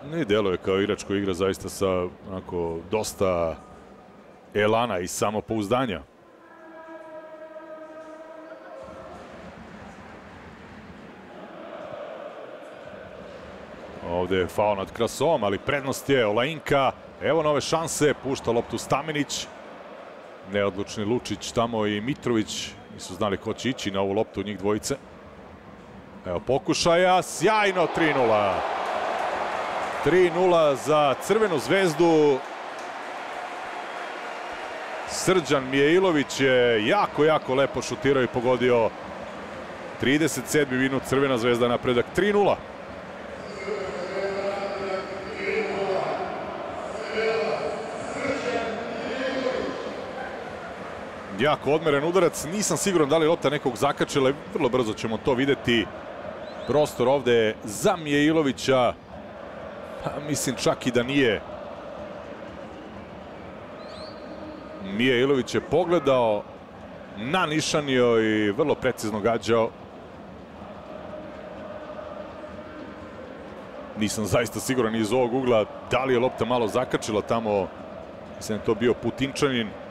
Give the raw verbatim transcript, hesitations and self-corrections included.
Ne deluje kao igrač koji igra zaista sa onako dosta elana i samopouzdanja. Ovde je faul nad Krasovom, ali prednost je Olainka. Evo nove šanse, pušta loptu Stamenić. Neodlučni Lučić tamo i Mitrović. Nisu znali ko će ići na ovu loptu njih dvojice. Evo pokušaja, sjajno tri nula. tri nula za Crvenu zvezdu. Srđan Mijailović je jako, jako lepo šutirao i pogodio. trideset sedmi minut, Crvena zvezda napredak tri nula. Jako odmeren udarac, nisam siguran da li lopta nekog zakačila, vrlo brzo ćemo to videti. Prostor ovde za Mijailovića, pa mislim čak i da nije. Mijailović je pogledao, nanišanio i vrlo precizno gađao. Nisam zaista siguran iz ovog ugla da li je lopta malo zakačila tamo, mislim da je to bio Putinčanin.